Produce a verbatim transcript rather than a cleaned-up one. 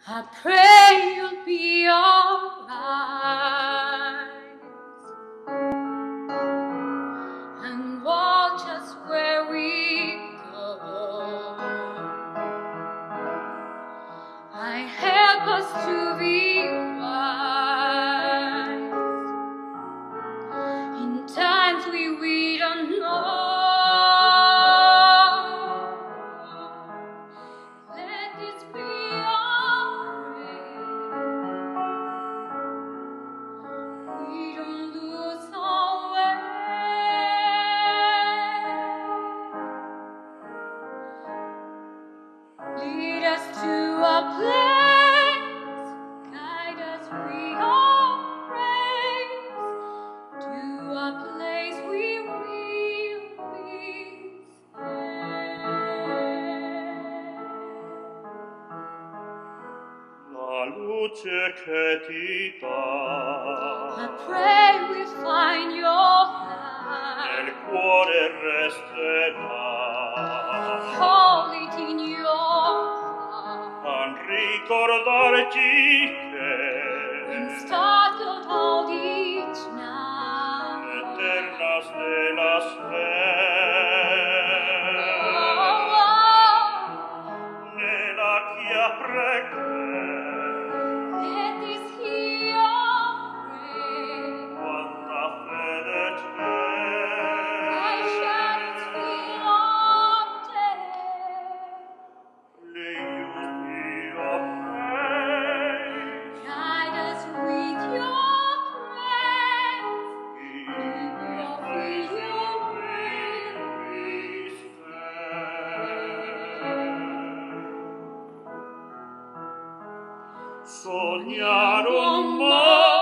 I pray you'll be alright and watch us where we go. I help us to be wise in times we, we don't know. Let this be our prayer. We don't lose our way. Lead us to a place, guide us, we all praise, to a place we will be safe. La luce che ti dà, I pray we find your light, nel cuore resterà. hold it in your heart, A ricordarci and che start out all each night. eternas de las fe, Oh, oh, nella chia preghe, let this hear your prayer. quanta fede I c'è, shall feel all day. le io praise, Guide us with your grace. We will feel your will. Sognare un mondo